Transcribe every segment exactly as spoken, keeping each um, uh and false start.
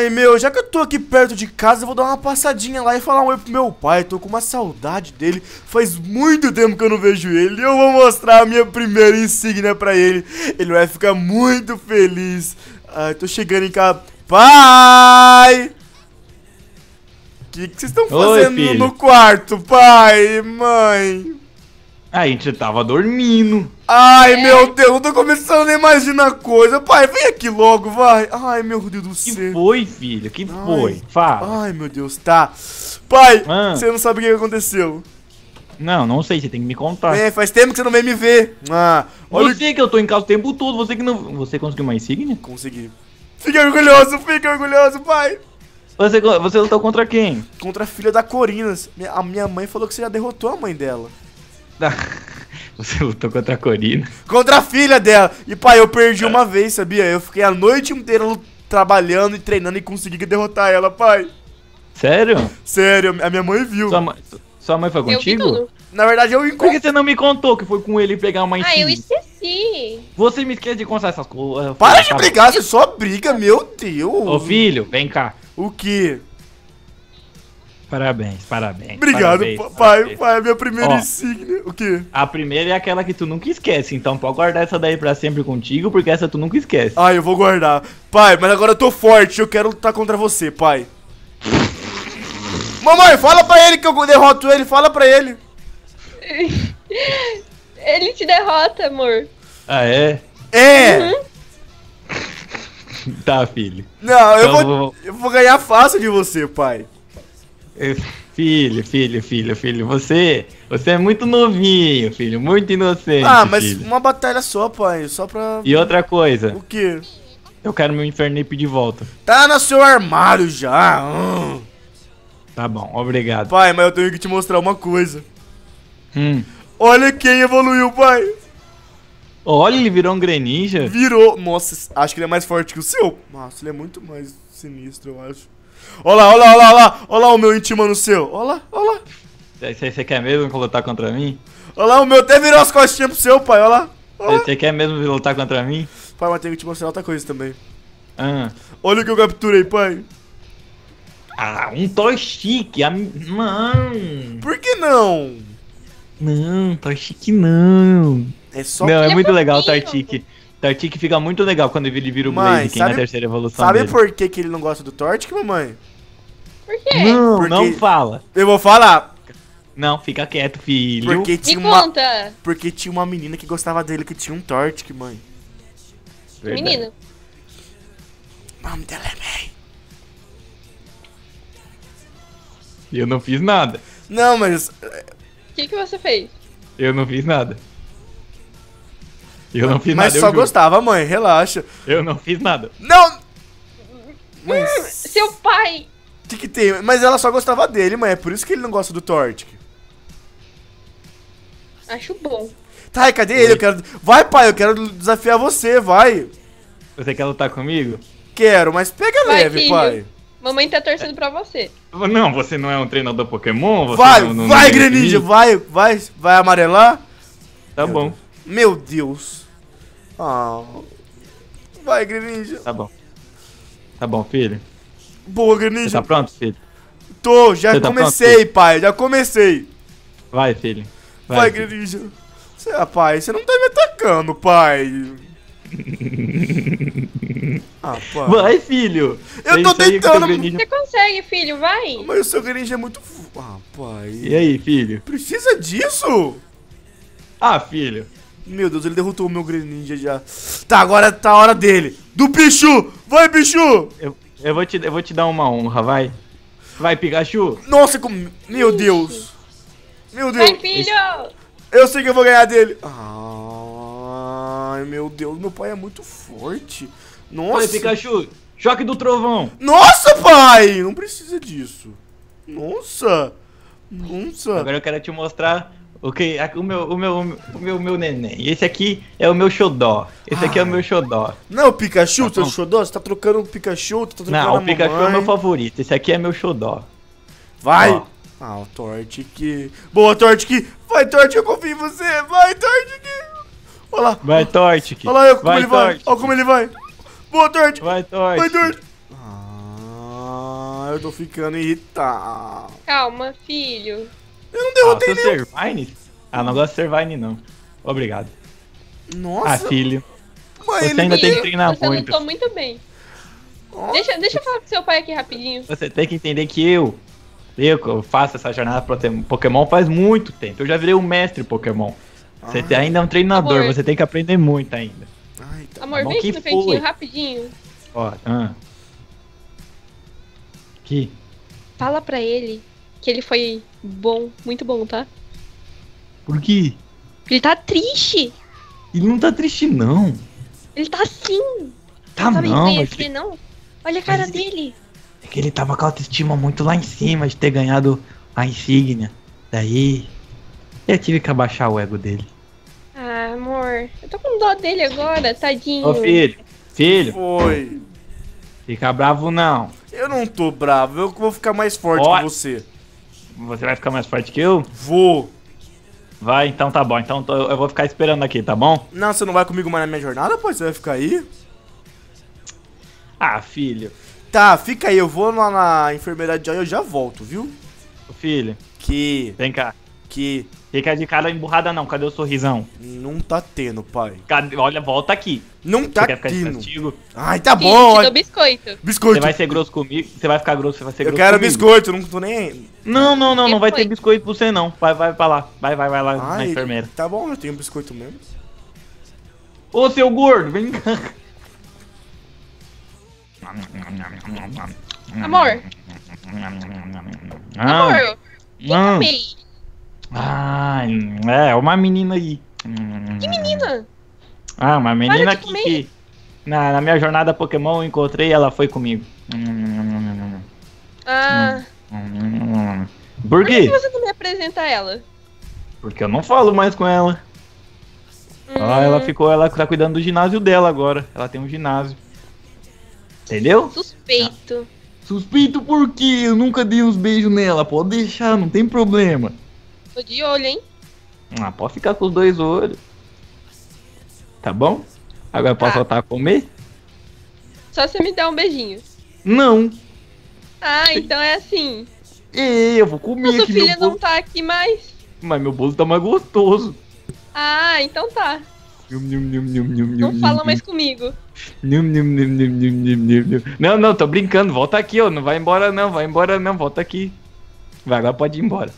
Ai, meu, já que eu tô aqui perto de casa, eu vou dar uma passadinha lá e falar um oi pro meu pai. Tô com uma saudade dele. Faz muito tempo que eu não vejo ele. E eu vou mostrar a minha primeira insígnia pra ele. Ele vai ficar muito feliz. Ai, tô chegando em casa. Pai! O que vocês estão fazendo Oi, no quarto, pai, mãe? A gente tava dormindo. Ai, é. meu Deus, eu tô começando a imaginar coisa. Pai, vem aqui logo, vai. Ai, meu Deus do céu. Que foi, filho? Que Ai. foi? Fala. Ai, meu Deus, tá. Pai, Ah. você não sabe o que aconteceu. Não, não sei, você tem que me contar. É, faz tempo que você não vem me ver. Ah, olha. Você que eu tô em casa o tempo todo, você que não... Você conseguiu uma insígnia? Consegui. Fica orgulhoso, fica orgulhoso, pai. Você, você lutou contra quem? Contra a filha da Corinas. A minha mãe falou que você já derrotou a mãe dela. Você lutou contra a Corina? Contra a filha dela. E pai, eu perdi uma vez, sabia? Eu fiquei a noite inteira trabalhando e treinando e consegui derrotar ela, pai. Sério? Sério, a minha mãe viu. Sua mãe, sua mãe foi contigo? Na verdade, eu Por encontrei. que você não me contou que foi com ele pegar uma insígnia? Ah, eu esqueci. Você me esquece de contar essas coisas. Para de brigar, você só briga, meu Deus. Ô filho, vem cá. O quê? Parabéns, parabéns. Obrigado, parabéns, pai, parabéns. pai, a minha primeira Ó. insígnia. O quê? A primeira é aquela que tu nunca esquece, então pode guardar essa daí pra sempre contigo, porque essa tu nunca esquece. Ah, eu vou guardar. Pai, mas agora eu tô forte, eu quero lutar contra você, pai. Mamãe, fala pra ele que eu derroto ele, fala pra ele. Ele te derrota, amor. Ah, é? É! Uhum. Tá, filho. Não, eu Então, vou, vou- eu vou ganhar fácil de você, pai. Eh, Filho, filho, filho, filho, você, você é muito novinho, filho, muito inocente, Ah, mas filho. uma batalha só, pai, só pra... E outra coisa, O quê? eu quero meu Infernape de volta. Tá no seu armário já. Hum. Tá bom, obrigado. Pai, mas eu tenho que te mostrar uma coisa. Hum. Olha quem evoluiu, pai. Olha, ele virou um Greninja. Virou. Nossa, acho que ele é mais forte que o seu. Nossa, ele é muito mais sinistro, eu acho. Olha lá, olha lá, olha lá, olha lá. Olha lá o meu intima no seu. Olha lá, olha lá. Você você quer mesmo lutar contra mim? Olha lá, o meu até virou as costinhas pro seu, pai. Olha lá. Olha lá. Você quer mesmo lutar contra mim? Pai, mas tenho que te mostrar outra coisa também. Ah, Olha o que eu capturei, pai. ah um Toy Chique. a- Não. Por que não? Não, Toy Chique não. É só... Não, é Ele é muito legal o fofinho. Tartic. Tartic fica muito legal quando ele vira o Mãe, Blaze, quem é a sabe- terceira evolução Sabe dele. por que, que ele não gosta do Tortic, mamãe? Por quê? Não, Porque- não fala. Eu vou falar. Não, fica quieto, filho. Porque Me tinha uma... conta, Porque tinha uma menina que gostava dele que tinha um Tortic, mãe. Verdade. menino. O nome dela é May. E eu não fiz nada. Não, mas... O que, que você fez? Eu não fiz nada. Eu não fiz Mas nada, eu só juro. gostava, mãe, relaxa. Eu não fiz nada. Não! Mas... Seu pai. O que que tem? Mas ela só gostava dele, mãe. É por isso que ele não gosta do Tortic. Acho bom. Tá, e cadê ele? Eu quero... Vai, pai, eu quero desafiar você, vai. Você quer lutar comigo? Quero, mas pega Vai, leve, filho. pai. Mamãe tá torcendo pra você. Não, você não é um treinador Pokémon? Você Vai, não, não, vai, não Greninja, define? vai, vai, vai amarelar. Tá bom, Meu Deus. Ah. Vai, Greninja. tá bom. Tá bom, filho. Boa, Você Greninja. tá pronto, filho? Tô, já Você tá comecei, pronto, pai, já comecei. Vai, filho. Vai, filho. Greninja. Cê, ah, pai, você não tá me atacando, pai. Ah, pai. Vai, filho. Eu É tô isso aí que o tentando- Greninja- Você consegue, filho, vai. Mas o seu Greninja é muito... fu- Ah, pai. E aí, filho? Precisa disso? Ah, filho. Meu Deus, ele derrotou o meu Greninja já. Tá, agora tá a hora dele. Do Pichu! Vai, Pichu! Eu, eu, vou te, eu vou te dar uma honra, vai. Vai, Pikachu. Nossa, como... Meu Deus. Meu Deus. Vai, filho. Eu sei que eu vou ganhar dele. Ai, meu Deus, meu pai é muito forte. Vai, Nossa. Pikachu. Choque do trovão. Nossa, pai! Não precisa disso. Nossa. Nossa. Agora eu quero te mostrar o que o meu, o meu, o meu, o meu neném. Esse aqui é o meu xodó. Esse aqui é o meu xodó. Não, o Pikachu, Tá seu bom. xodó, você tá trocando o Pikachu, tá trocando Não, a o Pikachu é o mamãe. meu favorito. Esse aqui é meu xodó. Vai. Ó. Ah, o Tortic. Boa, Tortic. Vai, Tortic, eu confio em você. Vai, Tortic. Olha lá. Vai, Tortic. Olha lá eu, como Vai, ele vai. Tortic. Olha como ele vai. Boa, Tortic. Vai, Tortic. Vai, Tortic. Ah, eu tô ficando irritado. Calma, filho. Eu não Ah, derrotei seu nenhum. Servine? Ah, não gosto de Servine, não. Obrigado. Nossa, Ah, filho. mãe, Você ele ainda me- tem que treinar Você muito. lutou muito bem. Ó, Deixa, deixa eu falar com seu pai aqui rapidinho. Você tem que entender que eu, eu, que eu faço essa jornada pro tem- Pokémon faz muito tempo. Eu já virei um mestre Pokémon. Você Ai. tem- ainda é um treinador, Amor. você tem que aprender muito ainda. Ai, tá. Amor, bom, vem aqui que no cantinho foi? rapidinho. Ó, ah. Que? Fala pra ele que ele foi bom, muito bom, tá? Por quê? Ele tá triste. Ele não tá triste, não. Ele tá assim. Tá Sabe não, mas reconhecer, não? Olha a cara mas ele- dele. é que ele tava com a autoestima muito lá em cima de ter ganhado a insígnia. Daí, eu tive que abaixar o ego dele. Ah, amor. Eu tô com dó dele agora, tadinho. Ô filho, filho, Foi. fica bravo não. Eu não tô bravo, eu vou ficar mais forte Ó. que você. Você vai ficar mais forte que eu? Vou. Vai, então tá bom. Então tô- eu vou ficar esperando aqui, tá bom? Não, você não vai comigo mais na minha jornada, pô? Você vai ficar aí? Ah, filho. Tá, fica aí, eu vou lá na enfermeira de eu já volto, viu? Ô, filho, Que. vem cá. Que. Fica de cara emburrada não, cadê o sorrisão? Não tá tendo, pai. Cadê? Olha, volta aqui. Não Você tá quer ficar de tendo. castigo? Ai, tá Filho, bom. te ai. dou biscoito. Biscoito. Você vai ser grosso comigo? Você vai ficar grosso, você vai ser Eu grosso quero comigo? biscoito, não tô nem aí. Não, não, não, Que não vai foi? ter biscoito pra você não. Vai, vai pra lá. Vai, vai, vai lá na Ai, enfermeira. tá bom, eu tenho biscoito mesmo. Ô, seu gordo, vem cá. Amor, Ah, amor. Quem ah. amei? Ah, é, uma menina aí. Que menina? Ah, uma menina Para de que, comer. que na, na minha jornada Pokémon eu encontrei e ela foi comigo. Ah, Por por que quê? você não me apresenta ela? Porque eu não falo mais com ela. Ah, ela Hum, ficou, ela tá cuidando do ginásio dela agora. Ela tem um ginásio. Entendeu? Suspeito. Suspeito por quê? Eu nunca dei uns beijos nela. Pode deixar, não tem problema. Tô de olho, hein? Ah, pode ficar com os dois olhos. Tá bom? Agora posso Tá. voltar a comer? Só você me dá um beijinho. Não. Ah, então é assim. Ei, eu vou comer Nossa aqui filha meu não bolo. tá aqui mais. Mas meu bolo tá mais gostoso. Ah, então tá. Nhum, nhum, nhum, nhum, nhum, Não nhum, fala nhum. mais comigo. Nhum, nhum, nhum, nhum, nhum, nhum, nhum, nhum. Não, não, tô brincando. Volta aqui, ó. Não vai embora não, vai embora não. Volta aqui. Vai, agora pode ir embora.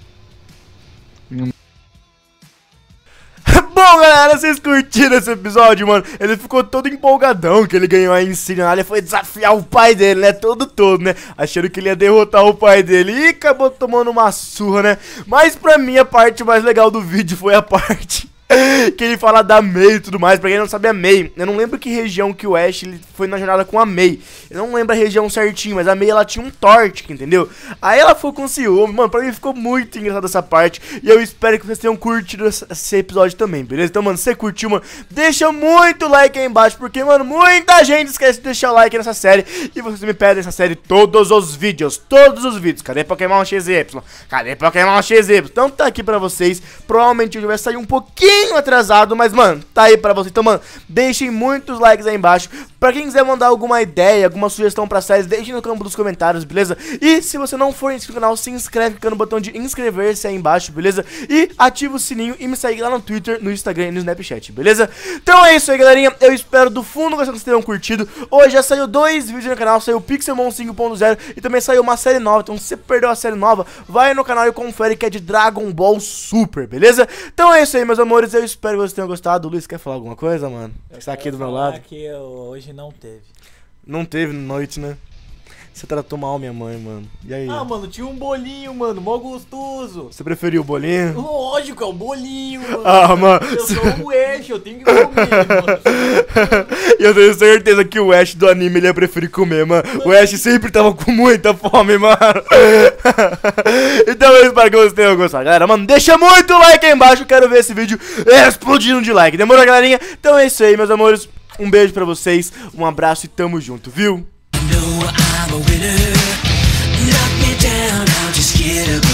Bom, galera, vocês curtiram esse episódio, mano? Ele ficou todo empolgadão que ele ganhou a insígnia. Ele foi desafiar o pai dele, né? Todo todo, né? Achando que ele ia derrotar o pai dele. E acabou tomando uma surra, né? Mas pra mim, a parte mais legal do vídeo foi a parte que ele fala da May e tudo mais. Pra quem não sabe, a May, eu não lembro que região que o Ash ele foi na jornada com a May. Eu não lembro a região certinho, mas a May ela tinha um Torchic, entendeu? Aí ela foi com ciúme, mano. Pra mim ficou muito engraçado essa parte. E eu espero que vocês tenham curtido esse esse episódio também, beleza? Então, mano, se você curtiu, mano, deixa muito like aí embaixo. Porque, mano, muita gente esquece de deixar o like nessa série. E vocês me pedem essa série todos os vídeos. Todos os vídeos. Cadê Pokémon X Y? Cadê Pokémon X Y? Então tá aqui pra vocês. Provavelmente hoje vai sair um pouquinho atrasado, mas, mano, tá aí pra vocês. Então, mano, deixem muitos likes aí embaixo. Pra quem quiser mandar alguma ideia, alguma sugestão pra séries, deixem no campo dos comentários, beleza? E se você não for inscrito no canal, se inscreve clicando no botão de inscrever-se aí embaixo, beleza? E ativa o sininho e me segue lá no Twitter, no Instagram e no Snapchat, beleza? Então é isso aí, galerinha. Eu espero do fundo que vocês tenham curtido. Hoje já saiu dois vídeos no canal, saiu o Pixelmon cinco ponto zero e também saiu uma série nova. Então se você perdeu a série nova, vai no canal e confere que é de Dragon Ball Super, beleza? Então é isso aí, meus amores. Eu espero que vocês tenham gostado. O Luiz, quer falar alguma coisa, mano? Eu Você tá aqui quero do meu falar lado. que eu- hoje não teve. Não teve noite, né? Você tratou mal minha mãe, mano. E aí? Ah, mano, tinha um bolinho, mano, mó gostoso. Você preferiu o bolinho? Lógico, é o bolinho, mano. Ah, mano. Eu sou o Ash, eu tenho que comer, mano. E eu tenho certeza que o Ash do anime ele ia preferir comer, mano. O Ash sempre tava com muita fome, mano. Então eu espero que vocês tenham gostado, galera. Mano, deixa muito like aí embaixo. Eu quero ver esse vídeo explodindo de like. Demorou, galerinha? Então é isso aí, meus amores. Um beijo pra vocês, um abraço e tamo junto, viu? know I'm a winner. Knock me down, I'll just get up